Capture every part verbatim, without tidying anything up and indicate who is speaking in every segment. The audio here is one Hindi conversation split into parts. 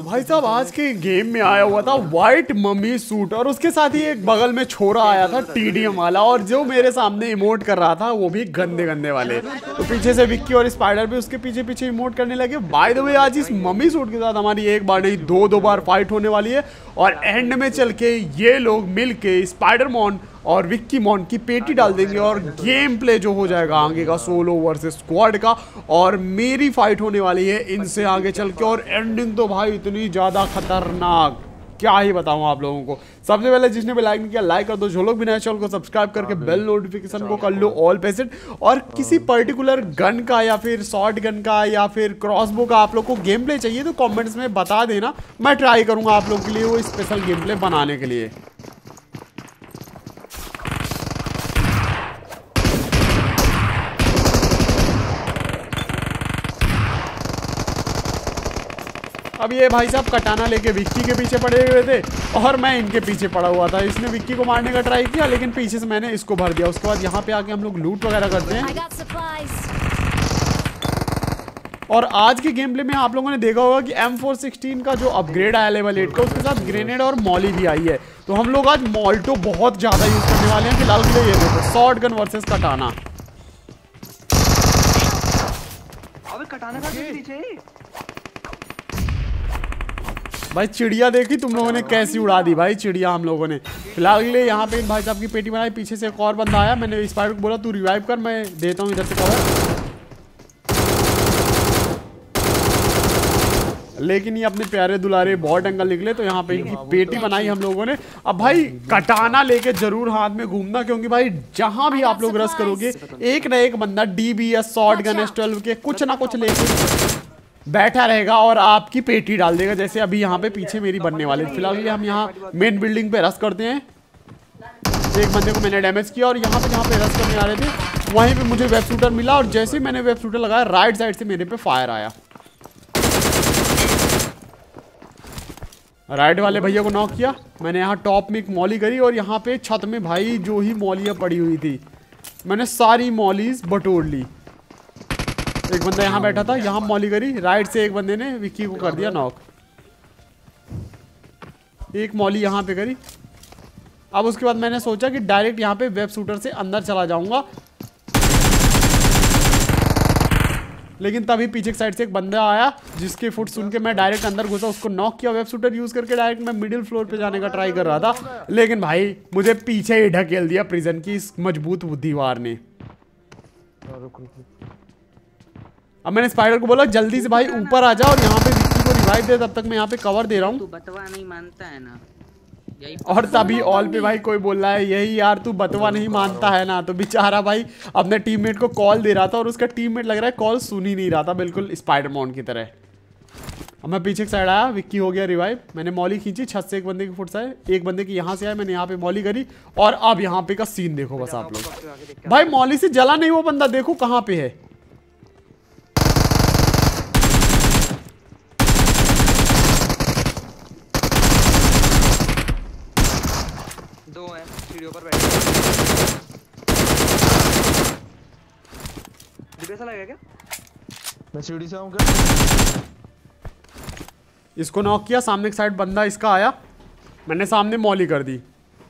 Speaker 1: भाई साहब आज के गेम में आया हुआ था व्हाइट मम्मी सूट और उसके साथ ही एक बगल में छोरा आया था टीडीएम वाला और जो मेरे सामने इमोट कर रहा था वो भी गंदे गंदे वाले। तो पीछे से विक्की और स्पाइडर भी उसके पीछे पीछे इमोट करने लगे। बाय द वे आज इस मम्मी सूट के साथ हमारी एक बार नहीं दो दो बार फाइट होने वाली है और एंड में चल के ये लोग मिल के स्पाइडर मॉन और विक्की मॉन की पेटी डाल देंगे और गेम प्ले जो हो जाएगा आगे का सोलो वर्सेस स्क्वाड का और मेरी फाइट होने वाली है इनसे आगे चल के और एंडिंग तो भाई इतनी ज़्यादा खतरनाक क्या ही बताऊं आप लोगों को। सबसे पहले जिसने भी लाइक नहीं किया लाइक कर दो, जो लोग भी नए चैनल को सब्सक्राइब करके बेल नोटिफिकेशन को कर लो ऑल पे सेट। और किसी पर्टिकुलर गन का या फिर शॉर्ट गन का या फिर क्रॉसबो का आप लोग को गेम प्ले चाहिए तो कमेंट्स में बता देना, मैं ट्राई करूंगा आप लोग के लिए वो स्पेशल गेम प्ले बनाने के लिए। अब ये भाई साहब कटाना लेके विक्की के पीछे पड़े हुए थे और मैं इनके पीछे पड़ा हुआ था। इसने विक्की को मारने का ट्राई किया लेकिन पीछे से मैंने इसको भर दिया। उसके बाद यहाँ पे आके हम लोग लूट वगैरह करते हैं। और आज के गेम प्ले में आप लोगों ने देखा होगा कि एम फोर सिक्सटीन का जो अपग्रेड आया लेवल एट का उसके साथ ग्रेनेड और मॉली भी आई है। तो हम लोग आज मॉल्टो बहुत ज्यादा यूज करने वाले हैं। फिलहाल के लिए ये देखो शॉर्ट गन वर्सेस कटाना।
Speaker 2: अबे कटाना का पीछे
Speaker 1: भाई चिड़िया देखी तुम लोगों ने कैसी उड़ा दी भाई चिड़िया हम लोगों ने। फिलहाल के लिए यहाँ पे भाई साहब की पेटी बनाई, पीछे से एक और बंदा आया। मैंने स्पाइडर को बोला तू रिवाइव कर, मैं देता हूँ इधर से कवर, लेकिन ये अपने प्यारे दुलारे बहुत अंकल निकले। तो यहाँ पे इनकी पेटी बनाई हम लोगों ने। अब भाई कटाना लेके जरूर हाथ में घूमना क्योंकि भाई जहां भी आप लोग रश करोगे एक ना एक बंदा DBS shotgun S twelve के कुछ ना कुछ लेके बैठा रहेगा और आपकी पेटी डाल देगा। जैसे अभी यहाँ पे पीछे मेरी बनने वाली। फिलहाल ये हम यहाँ मेन बिल्डिंग पे रश करते हैं। एक बंदे को मैंने डैमेज किया और यहाँ पे जहाँ पे रश करने आ रहे थे वहीं पे मुझे वेब शूटर मिला और जैसे ही मैंने वेब शूटर लगाया राइट साइड से मेरे पे फायर आया। राइट वाले भैया को नॉक किया मैंने। यहाँ टॉप में एक मॉली करी और यहाँ पे छत में भाई जो ही मॉलियाँ पड़ी हुई थी मैंने सारी मॉलीज बटोर ली। एक बंदा यहाँ बैठा था, यहाँ मॉली करी, राइट से एक बंदे ने विक्की को कर दिया नॉक। एक मॉली यहाँ पे करी। अब उसके बाद मैंने सोचा कि डायरेक्ट यहाँ पे वेब शूटर से अंदर चला जाऊंगा, लेकिन तभी पीछे की साइड से एक बंदा आया जिसके फुट सुन के मैं डायरेक्ट अंदर घुसा, उसको नॉक किया। वेब शूटर यूज करके डायरेक्ट मैं मिडिल फ्लोर पे जाने का ट्राई कर रहा था लेकिन भाई मुझे पीछे ही ढकेल दिया प्रिजन की इस मजबूत बुद्धिवार ने। अब मैंने स्पाइडर को बोला जल्दी से भाई ऊपर आ जा और यहाँ पे विक्की को रिवाइव दे, तब तक मैं यहाँ पे कवर दे रहा हूँ।
Speaker 3: तू बतवा नहीं मानता है ना, यही
Speaker 1: और तभी ऑल पे भाई कोई बोल रहा है यही यार तू बतवा नहीं मानता है ना। तो बेचारा भाई अपने टीममेट को कॉल दे रहा था और उसका टीममेट लग रहा है कॉल सुन ही नहीं रहा था, बिल्कुल स्पाइडर मॉन की तरह। अब मैं पीछे की साइड आया, विक्की हो गया रिवाइव। मैंने मॉली खींची, छत से एक बंदे की फुट से आए, एक बंदे की यहाँ से आया, मैंने यहाँ पे मॉली करी और अब यहाँ पे का सीन देखो बस आप लोग। भाई मॉली से जला नहीं वो बंदा, देखो कहाँ पे है।
Speaker 2: दो हैं सीढ़ियों पर बैठे। डिपेसा लगा क्या?
Speaker 4: मैं सीढ़ी से आऊं क्या?
Speaker 1: इसको नॉक किया, सामने की साइड बंदा इसका आया, मैंने सामने मॉली कर दी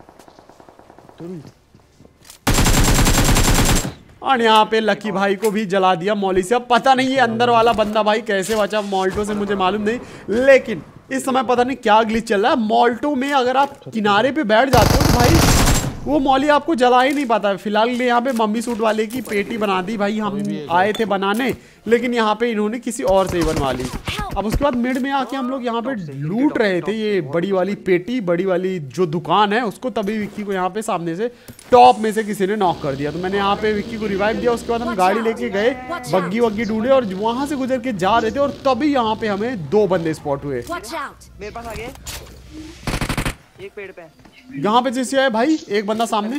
Speaker 1: और यहाँ पे लकी भाई को भी जला दिया मॉली से। अब पता नहीं ये अंदर वाला बंदा भाई कैसे बचा मॉल्टो से मुझे मालूम नहीं, लेकिन इस समय पता नहीं क्या ग्लिच चल रहा है। मॉल्टो में अगर आप किनारे पे बैठ जाते हो तो भाई वो मॉली आपको जला ही नहीं पाता। फिलहाल यहाँ पे मम्मी सूट वाले की पेटी बना दी भाई, हम आए थे बनाने लेकिन यहाँ पे इन्होंने किसी और से ही बनवा ली। अब उसके बाद मिड में आके हम लोग यहाँ पे लूट रहे थे ये बड़ी वाली पेटी, बड़ी वाली जो दुकान है उसको, तभी विक्की को यहाँ पे सामने से टॉप में से किसी ने नॉक कर दिया। तो मैंने यहाँ पे विक्की को रिवाइव दिया। उसके बाद हम गाड़ी लेके गए, बग्गी वग्गी ढूंढे और वहां से गुजर के जा रहे थे और तभी यहाँ पे हमें दो बंदे स्पॉट हुए।
Speaker 2: मेरे पास आ गए एक पेड़ पे,
Speaker 1: यहाँ पे जैसे आए भाई एक बंदा सामने,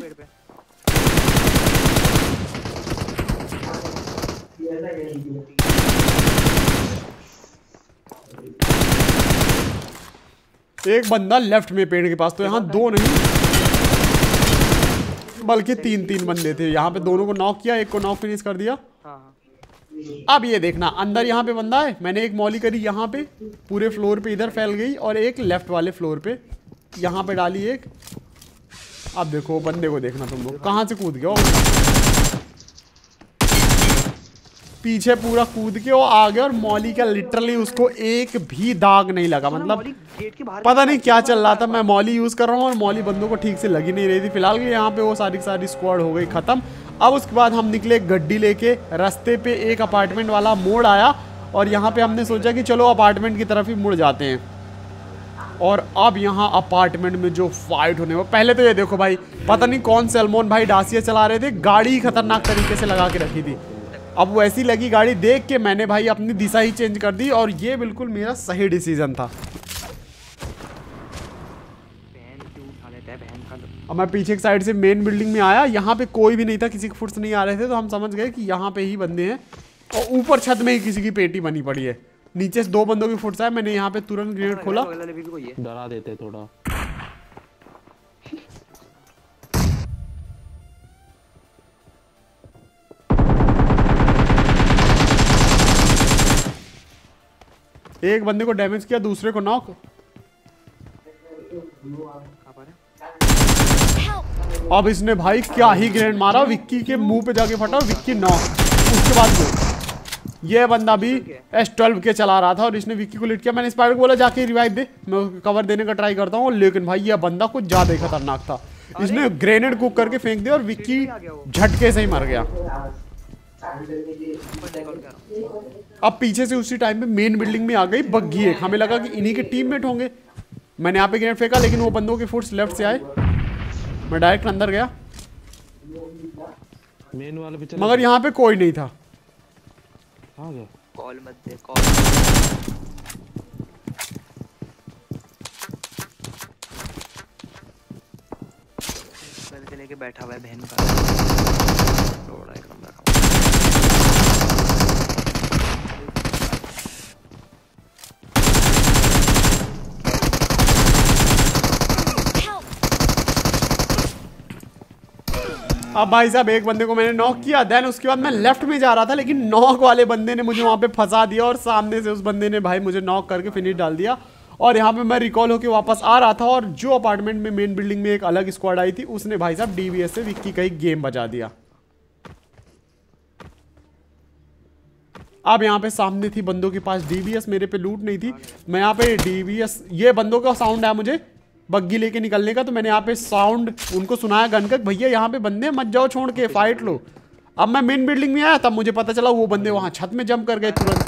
Speaker 1: एक बंदा लेफ्ट में पेड़ के पास। तो यहाँ दो नहीं बल्कि तीन तीन बंदे थे। यहाँ पे दोनों को नॉक किया, एक को नॉक फिनिश कर दिया।
Speaker 2: हाँ हाँ।
Speaker 1: अब ये देखना अंदर यहाँ पे बंदा है, मैंने एक मॉली करी यहाँ पे पूरे फ्लोर पे, इधर फैल गई, और एक लेफ्ट वाले फ्लोर पे यहाँ पे डाली एक। अब देखो बंदे को देखना तुम लोग कहाँ से कूद गया, पीछे पूरा कूद के वो आ गया, और मॉली का लिटरली उसको एक भी दाग नहीं लगा। मतलब पता नहीं क्या चल रहा था, मैं मॉली यूज कर रहा हूँ और मॉली बंदों को ठीक से लगी नहीं रही थी। फिलहाल यहाँ पे वो सारी सारी स्क्वाड हो गई खत्म। अब उसके बाद हम निकले गड्डी लेके, रास्ते पे एक अपार्टमेंट वाला मोड़ आया, और यहाँ पे हमने सोचा कि चलो अपार्टमेंट की तरफ ही मुड़ जाते हैं। और अब यहाँ अपार्टमेंट में जो फाइट होने वो, पहले तो ये देखो भाई, पता नहीं कौन सलमान भाई डासिया चला रहे थे, गाड़ी खतरनाक तरीके से लगा के रखी थी। अब वो ऐसी लगी गाड़ी देख के मैंने भाई अपनी दिशा ही चेंज कर दी, और ये बिल्कुल मेरा सही डिसीजन था। अब मैं पीछे की साइड से मेन बिल्डिंग में आया, यहाँ पे कोई भी नहीं था, किसी के फुट्स नहीं आ रहे थे, तो हम समझ गए कि यहाँ पे ही बंदे हैं। और ऊपर छत में ही किसी की पेटी बनी पड़ी है, नीचे से दो बंदों की फुट्स आए। मैंने यहाँ पे तुरंत ग्रेनेड खोला,
Speaker 4: डरा देते थोड़ा।
Speaker 1: एक बंदे को डैमेज किया, दूसरे को नॉक। अब इसने भाई क्या ही ग्रेनेड मारा, विक्की के मुंह पे जाके फटा, विक्की नॉक। उसके बाद वो ये बंदा भी एस ट्वेल्व के चला रहा था और इसने विक्की को लिट किया। मैंने स्पाइडर को बोला जाके रिवाइव दे, मैं उसको कवर देने का ट्राई करता हूँ, लेकिन भाई ये बंदा कुछ ज्यादा ही खतरनाक था। इसने ग्रेनेड कुक करके फेंक दिया और विक्की झटके से ही मर गया। अब पीछे से उसी टाइम पे मेन बिल्डिंग में आ गई बग्गी एक, हमें लगा कि इन्हीं के टीममेट होंगे। मैंने यहाँ पे ग्रेनेड फेंका, लेकिन वो बंदों के फुट्स लेफ्ट से आए, मैं डायरेक्ट अंदर गया,
Speaker 4: मेन वाले पे
Speaker 1: मगर यहाँ पे कोई नहीं था।
Speaker 4: आ गया
Speaker 2: कॉल मत दे, कॉल से लेके बैठा हुआ है बहन का थोड़ा एक नंबर।
Speaker 1: अब भाई साहब एक बंदे को मैंने नॉक किया, देन उसके बाद मैं लेफ्ट में जा रहा था, लेकिन नॉक वाले बंदे ने मुझे वहां पे फंसा दिया और सामने से उस बंदे ने भाई मुझे नॉक करके फिनिश डाल दिया। और यहाँ पे मैं रिकॉल होके वापस आ रहा था, और जो अपार्टमेंट में मेन बिल्डिंग में एक अलग स्क्वाड आई थी, उसने भाई साहब डीवीएस से विक्की का ही गेम बजा दिया। अब यहाँ पे सामने थी बंदों के पास डीवीएस, मेरे पे लूट नहीं थी। मैं यहाँ पे डीवीएस, ये बंदों का साउंड आया मुझे बग्गी लेके निकलने का, तो मैंने यहाँ पे साउंड उनको सुनाया गन का, भैया यहाँ पे बंदे मत जाओ छोड़ के, फाइट लो। अब मैं मेन बिल्डिंग में आया, तब मुझे पता चला वो बंदे वहां छत में जंप कर गए तुरंत,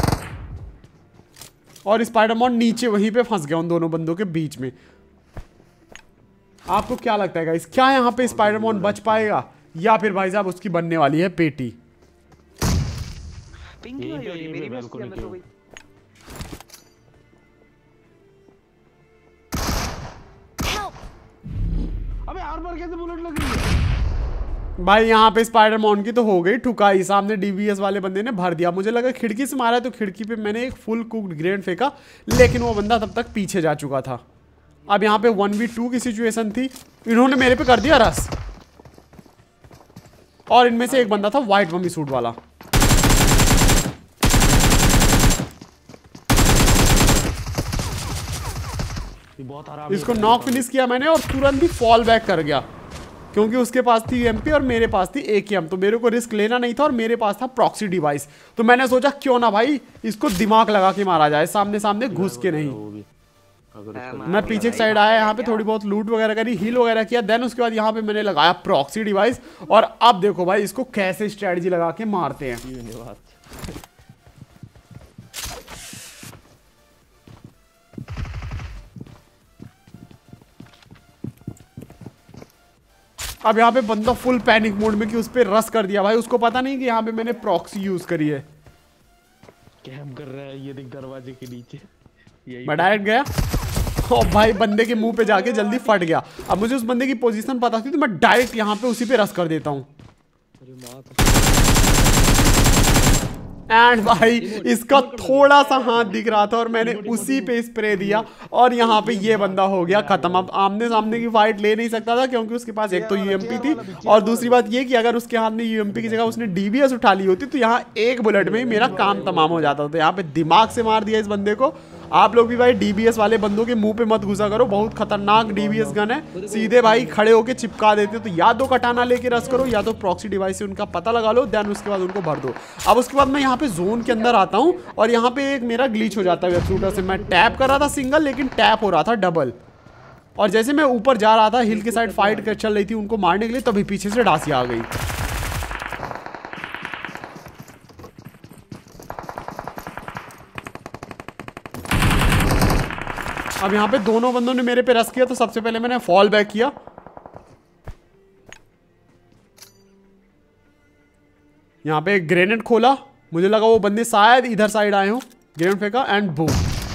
Speaker 1: और स्पाइडरमैन नीचे वहीं पे फंस गया उन दोनों बंदों के बीच में। आपको क्या लगता है गाइस, क्या यहाँ पे स्पाइडरमैन बच पाएगा, या फिर भाई साहब उसकी बनने वाली है पेटी?
Speaker 2: पिंग क्यों आई हो रही मेरी भी मैं तो गई।
Speaker 4: अबे आर्मर कैसे बुलेट लग रही है
Speaker 1: भाई? यहाँ पे स्पाइडरमैन की तो हो गई ठुकाई, सामने डीवीएस वाले बंदे ने भर दिया। मुझे लगा खिड़की से मारा है, तो खिड़की पे मैंने एक फुल कुक्ड ग्रेनेड फेंका, लेकिन वो बंदा तब तक पीछे जा चुका था। अब यहाँ पे वन वी टू की सिचुएशन थी, इन्होंने मेरे पे कर दिया रस, और इनमें से एक बंदा था व्हाइट मम्मी सूट वाला।
Speaker 4: बहुत आराम,
Speaker 1: इसको नॉक फिनिश किया मैंने, और तुरंत ही फॉल बैक कर गया, क्योंकि उसके पास थी एमपी और मेरे पास थी एकेएम, तो मेरे को रिस्क लेना नहीं था, और मेरे पास था प्रॉक्सी डिवाइस। तो मैंने सोचा क्यों ना भाई इसको दिमाग लगा के मारा जाए, सामने सामने घुस के नहीं। मैं पीछे की साइड आया, यहाँ पे थोड़ी बहुत लूट वगैरह करी, हील वगैरह किया, देन उसके बाद यहाँ पे मैंने लगाया प्रॉक्सी डिवाइस, और अब देखो भाई इसको कैसे स्ट्रेटजी लगा के मारते हैं। अब यहाँ पे बंदा फुल पैनिक मोड में कि उस पे रस कर दिया भाई, उसको पता नहीं कि यहाँ पे मैंने प्रॉक्सी यूज करी है।
Speaker 4: कैम कर रहा है ये देख दरवाजे के नीचे,
Speaker 1: मैं डायरेक्ट गया और भाई बंदे के मुंह पे जाके जल्दी फट गया। अब मुझे उस बंदे की पोजीशन पता थी, तो मैं डायरेक्ट यहाँ पे उसी पे रस कर देता हूँ। एंड भाई इसका थोड़ा सा हाथ दिख रहा था और मैंने उसी पे स्प्रे दिया और यहाँ पे ये बंदा हो गया खत्म। अब आमने सामने की फाइट ले नहीं सकता था क्योंकि उसके पास एक तो यूएमपी थी और दूसरी बात ये कि अगर उसके हाथ में यूएमपी की जगह उसने डीबीएस उठा ली होती तो यहाँ एक बुलेट में ही मेरा काम तमाम हो जाता था। यहाँ पे दिमाग से मार दिया इस बंदे को। आप लोग भी भाई डीबीएस वाले बंदों के मुंह पे मत घुसा करो, बहुत खतरनाक डीबीएस गन है, सीधे भाई खड़े होके चिपका देते हो। तो या तो कटाना लेके रस करो या तो प्रॉक्सी डिवाइस से उनका पता लगा लो, देन उसके बाद उनको भर दो। अब उसके बाद मैं यहाँ पे जोन के अंदर आता हूँ और यहाँ पे एक मेरा ग्लिच हो जाता है वेब शूटर से। मैं टैप कर रहा था सिंगल लेकिन टैप हो रहा था डबल, और जैसे मैं ऊपर जा रहा था हिल के साइड फाइट कर चल रही थी उनको मारने के लिए, तभी पीछे से डासिया आ गई। अब यहाँ पे दोनों बंदों ने मेरे पे रस किया तो सबसे पहले मैंने फॉल बैक किया। यहाँ पे एक ग्रेनेड खोला, मुझे लगा वो बंदे शायद इधर साइड आए हो, ग्रेनेड फेंका एंड बूम,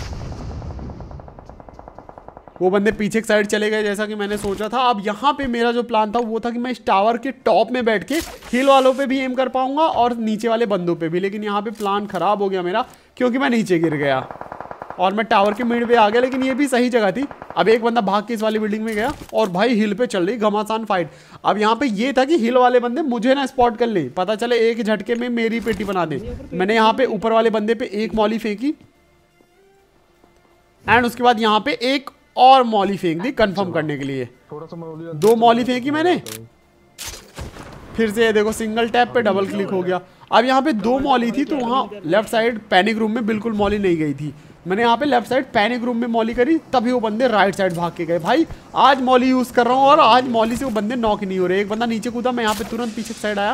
Speaker 1: वो बंदे पीछे की साइड चले गए जैसा कि मैंने सोचा था। अब यहाँ पे मेरा जो प्लान था वो था कि मैं इस टावर के टॉप में बैठ के हिल वालों पे भी एम कर पाऊंगा और नीचे वाले बंदों पे भी, लेकिन यहाँ पे प्लान खराब हो गया मेरा क्योंकि मैं नीचे गिर गया और मैं टावर के मिड पे आ गया, लेकिन ये भी सही जगह थी। अब एक बंदा भाग के इस वाली बिल्डिंग में गया और भाई हिल पे चल रही घमासान फाइट। अब यहाँ पे ये था कि हिल वाले बंदे मुझे ना स्पॉट कर ले, पता चले एक झटके में मेरी पेटी बना दे। मैंने यहाँ पे ऊपर वाले बंदे पे एक मॉली फेंकी एंड उसके बाद यहाँ पे एक और मॉली फेंक दी कंफर्म करने के लिए। दो मॉली फेंकी मैंने, फिर से देखो सिंगल टैप पे डबल क्लिक हो गया। अब यहाँ पे दो मॉली थी तो वहाँ लेफ्ट साइड पैनिक रूम में बिल्कुल मॉली नहीं गई थी। मैंने यहाँ पे लेफ्ट साइड पैनिक रूम में मॉली करी, तभी वो बंदे राइट साइड भाग के गए। भाई आज मॉली यूज कर रहा हूँ और आज मॉली से वो बंदे नॉक नहीं हो रहे। एक बंदा नीचे कूदा, मैं यहाँ पे तुरंत पीछे साइड आया।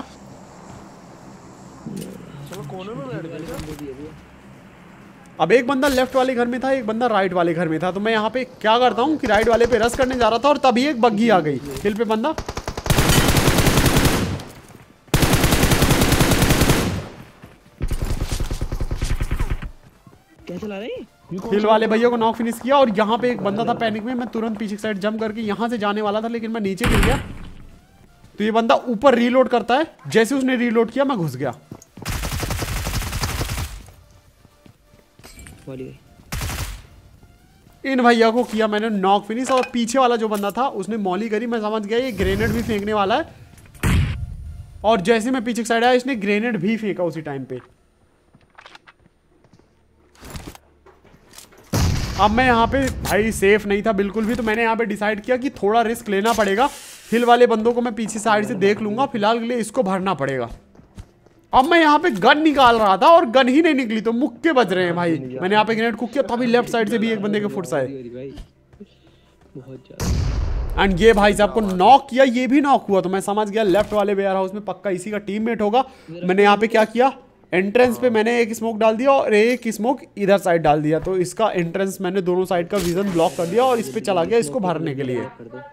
Speaker 1: अब एक बंदा लेफ्ट वाले घर में था, एक बंदा राइट वाले घर में था। तो मैं यहाँ पे क्या करता हूँ कि राइट वाले पे रस करने जा रहा था और तभी एक बग्गी आ गई हिल पे। बंदा
Speaker 2: क्या चला रही?
Speaker 1: हिल वाले भैया को नॉक फिनिश किया और यहाँ पे एक बंदा था पैनिक में। मैं तुरंत पीछे साइड जंप करके यहाँ से जाने वाला था लेकिन मैं नीचे गिर गया। तो ये बंदा ऊपर रीलोड करता है, जैसे उसने रीलोड किया मैं घुस गया। इन भैया को किया मैंने नॉक फिनिश और पीछे वाला जो बंदा था उसने मॉली करी। मैं समझ गया ये ग्रेनेड भी फेंकने वाला है और जैसे मैं पीछे साइड आया इसने ग्रेनेड भी फेंका उसी टाइम पे। अब मैं यहाँ पे भाई सेफ नहीं था बिल्कुल भी, तो मैंने यहाँ पे डिसाइड किया कि थोड़ा रिस्क लेना पड़ेगा। हिल वाले बंदों को मैं पीछे साइड से देख लूंगा, फिलहाल के लिए इसको भरना पड़ेगा। अब मैं यहाँ पे गन निकाल रहा था और गन ही नहीं निकली तो मुक्के बज रहे हैं भाई। मैंने यहाँ पे ग्रेनेड कुक किया तभी लेफ्ट साइड से भी एक बंदे के फुट आए एंड ये भाई साहब को नॉक किया, ये भी नॉक हुआ। तो मैं समझ गया लेफ्ट वाले वेयर हाउस में पक्का इसी का टीममेट होगा। मैंने यहाँ पे क्या किया, एंट्रेंस पे मैंने एक स्मोक डाल दिया और एक स्मोक इधर साइड डाल दिया। तो इसका एंट्रेंस मैंने दोनों साइड का विजन ब्लॉक कर दिया और इस पे चला गया इसको भरने के लिए।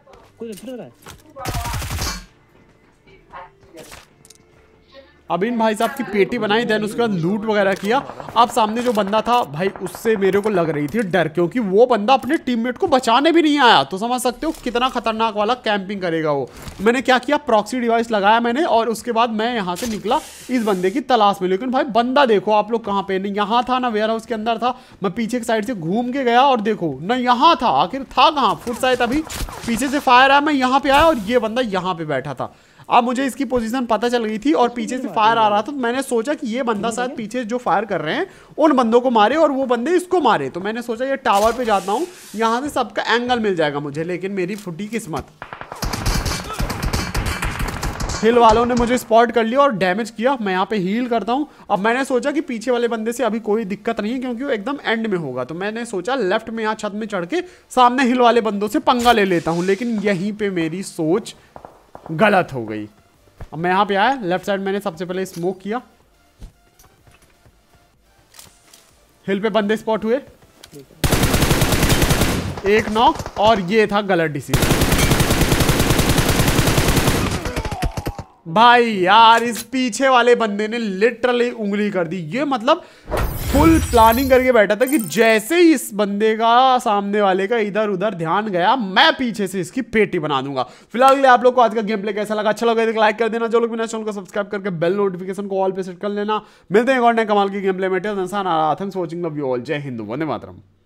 Speaker 1: अब इन भाई साहब की पेटी बनाई, देन उसके बाद लूट वगैरह किया। अब सामने जो बंदा था भाई उससे मेरे को लग रही थी डर, क्योंकि वो बंदा अपने टीममेट को बचाने भी नहीं आया। तो समझ सकते हो कितना खतरनाक वाला कैंपिंग करेगा वो। मैंने क्या किया, प्रॉक्सी डिवाइस लगाया मैंने और उसके बाद मैं यहाँ से निकला इस बंदे की तलाश में। लेकिन भाई बंदा देखो आप लोग कहाँ पे, नहीं यहाँ था ना वेयर हाउस के अंदर था। मैं पीछे की साइड से घूम के गया और देखो ना यहाँ था, आखिर था कहाँ, फुट साइड अभी पीछे से फायर आया, मैं यहाँ पे आया और ये बंदा यहाँ पे बैठा था। अब मुझे इसकी पोजीशन पता चल गई थी और पीछे से फायर आ रहा था। तो मैंने सोचा कि ये बंदा शायद पीछे जो फायर कर रहे हैं उन बंदों को मारे और वो बंदे इसको मारे। तो मैंने सोचा ये टावर पे जाता हूँ, यहाँ से सबका एंगल मिल जाएगा मुझे। लेकिन मेरी फुटी किस्मत, हिल वालों ने मुझे स्पॉट कर लिया और डैमेज किया। मैं यहाँ पे हील करता हूँ। अब मैंने सोचा कि पीछे वाले बंदे से अभी कोई दिक्कत नहीं है क्योंकि वो एकदम एंड में होगा। तो मैंने सोचा लेफ्ट में यहाँ छत में चढ़ के सामने हिल वाले बंदों से पंगा ले लेता हूँ। लेकिन यहीं पे मेरी सोच गलत हो गई। अब मैं यहाँ पे आया, लेफ्ट साइड मैंने सबसे पहले स्मोक किया, हिल पे बंदे स्पॉट हुए, एक नॉक और ये था गलत डिसीजन। भाई यार इस पीछे वाले बंदे ने लिटरली उंगली कर दी। ये मतलब फुल प्लानिंग करके बैठा था कि जैसे ही इस बंदे का सामने वाले का इधर उधर ध्यान गया मैं पीछे से इसकी पेटी बना दूंगा। फिलहाल के लिए आप लोग को आज का गेम प्ले कैसा लगा, अच्छा लगा तो लाइक कर देना, जो लोग बिना चैनल को सब्सक्राइब करके बेल नोटिफिकेशन को ऑल पे सेट कर लेना। मिलते हैं एक और नए कमाल की गेम प्ले में। Till then, thanks for watching, love you all, जय हिंद, वंदे मातरम।